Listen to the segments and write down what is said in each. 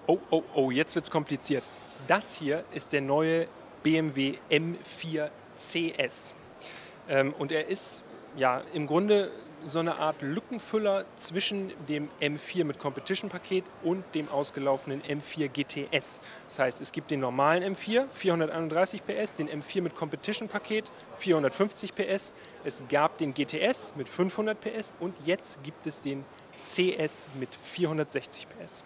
Oh, jetzt wird's kompliziert. Das hier ist der neue BMW M4 CS. Und er ist ja im Grunde so eine Art Lückenfüller zwischen dem M4 mit Competition-Paket und dem ausgelaufenen M4 GTS. Das heißt, es gibt den normalen M4, 431 PS, den M4 mit Competition-Paket, 450 PS. Es gab den GTS mit 500 PS und jetzt gibt es den CS mit 460 PS.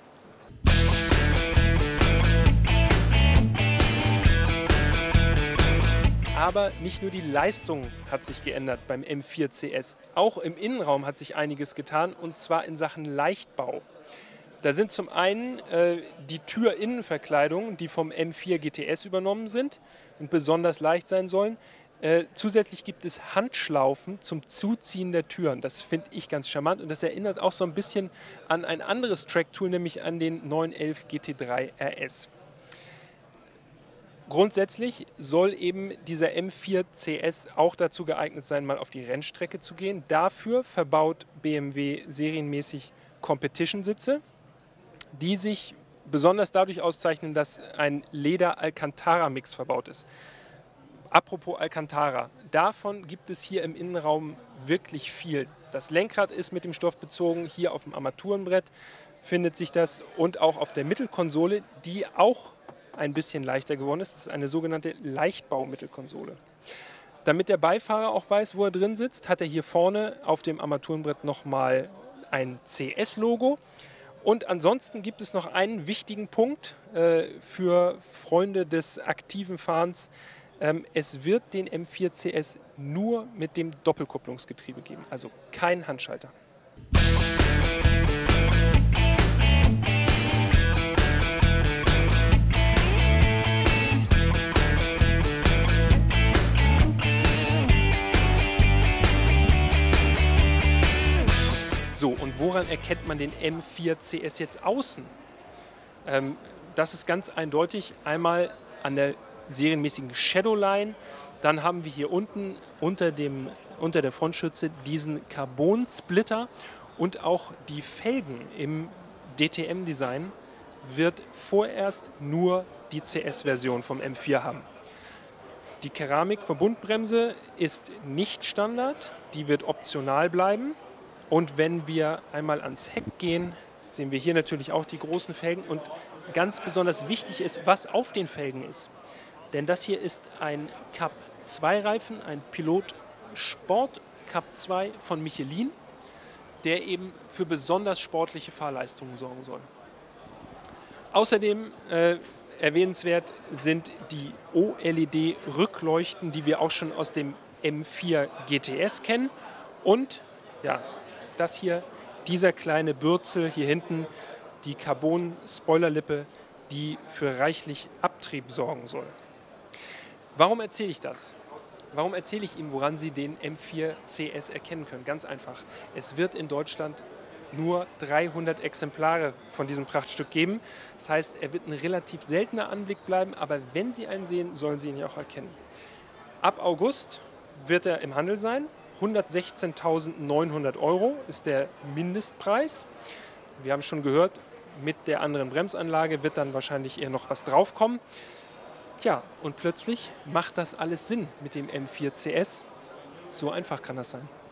Aber nicht nur die Leistung hat sich geändert beim M4 CS. Auch im Innenraum hat sich einiges getan, und zwar in Sachen Leichtbau. Da sind zum einen die Türinnenverkleidungen, die vom M4 GTS übernommen sind und besonders leicht sein sollen. Zusätzlich gibt es Handschlaufen zum Zuziehen der Türen. Das finde ich ganz charmant, und das erinnert auch so ein bisschen an ein anderes Track-Tool, nämlich an den 911 GT3 RS. Grundsätzlich soll eben dieser M4 CS auch dazu geeignet sein, mal auf die Rennstrecke zu gehen. Dafür verbaut BMW serienmäßig Competition-Sitze, die sich besonders dadurch auszeichnen, dass ein Leder-Alcantara-Mix verbaut ist. Apropos Alcantara, davon gibt es hier im Innenraum wirklich viel. Das Lenkrad ist mit dem Stoff bezogen, hier auf dem Armaturenbrett findet sich das, und auch auf der Mittelkonsole, die auch ein bisschen leichter geworden ist. Das ist eine sogenannte Leichtbau-Mittelkonsole. Damit der Beifahrer auch weiß, wo er drin sitzt, hat er hier vorne auf dem Armaturenbrett nochmal ein CS-Logo. Und ansonsten gibt es noch einen wichtigen Punkt für Freunde des aktiven Fahrens. Es wird den M4 CS nur mit dem Doppelkupplungsgetriebe geben, also kein Handschalter. So, und woran erkennt man den M4 CS jetzt außen? Das ist ganz eindeutig einmal an der serienmäßigen Shadowline. Dann haben wir hier unten unter der Frontschütze diesen Carbon-Splitter, und auch die Felgen im DTM-Design wird vorerst nur die CS-Version vom M4 haben. Die Keramik-Verbundbremse ist nicht Standard, die wird optional bleiben. Und wenn wir einmal ans Heck gehen, sehen wir hier natürlich auch die großen Felgen, und ganz besonders wichtig ist, was auf den Felgen ist. Denn das hier ist ein Cup 2 Reifen, ein Pilot Sport Cup 2 von Michelin, der eben für besonders sportliche Fahrleistungen sorgen soll. Außerdem erwähnenswert sind die OLED-Rückleuchten, die wir auch schon aus dem M4 GTS kennen, und ja, das hier, dieser kleine Bürzel hier hinten, die Carbon-Spoilerlippe, die für reichlich Abtrieb sorgen soll. Warum erzähle ich das? Warum erzähle ich Ihnen, woran Sie den M4 CS erkennen können? Ganz einfach. Es wird in Deutschland nur 300 Exemplare von diesem Prachtstück geben. Das heißt, er wird ein relativ seltener Anblick bleiben, aber wenn Sie einen sehen, sollen Sie ihn ja auch erkennen. Ab August wird er im Handel sein. 116.900 € ist der Mindestpreis. Wir haben schon gehört, mit der anderen Bremsanlage wird dann wahrscheinlich eher noch was draufkommen. Tja, und plötzlich macht das alles Sinn mit dem M4 CS. So einfach kann das sein.